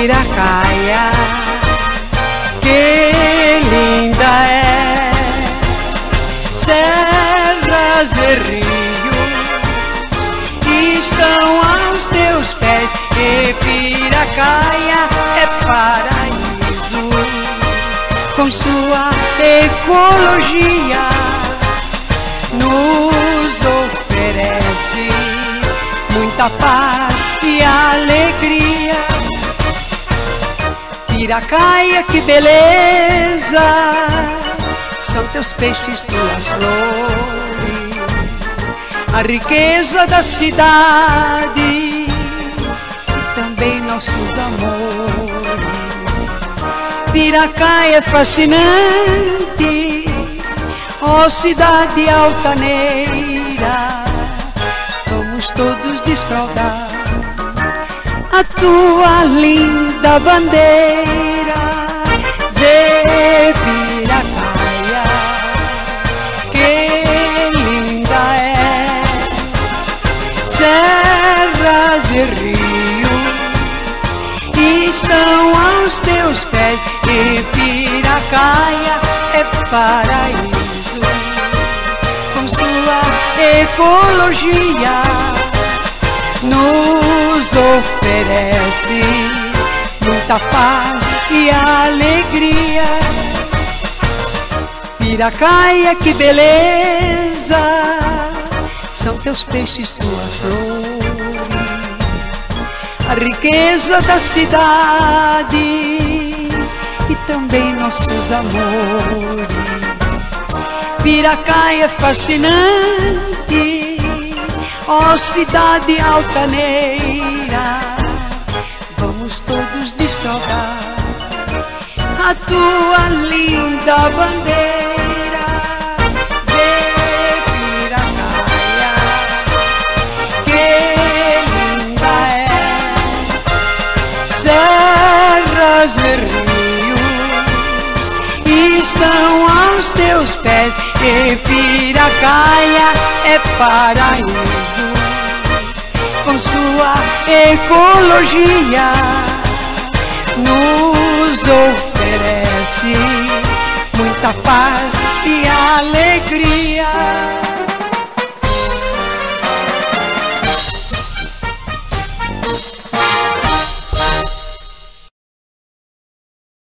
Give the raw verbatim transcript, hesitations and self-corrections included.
Piracaia, que linda é, serras e rios estão aos teus pés, e Piracaia é paraíso, com sua ecologia nos oferece muita paz e alegria. Piracaia, que beleza, são teus peixes, tuas flores, a riqueza da cidade e também nossos amores. Piracaia é fascinante, ó cidade altaneira, vamos todos desfraldar a tua linda bandeira. Vê Piracaia, que linda é, serras e rios estão aos teus pés, e Piracaia é paraíso, com sua ecologia nos oferece muita paz e alegria. Piracaia, que beleza, são teus peixes, tuas flores, a riqueza da cidade e também nossos amores. Piracaia é fascinante, ó cidade altaneira, vamos todos desfraldar a tua linda bandeira. Vê Piracaia, que linda é, serras e rios estão aos teus pés, e Piracaia é paraíso, com sua ecologia nos oferece muita paz e alegria.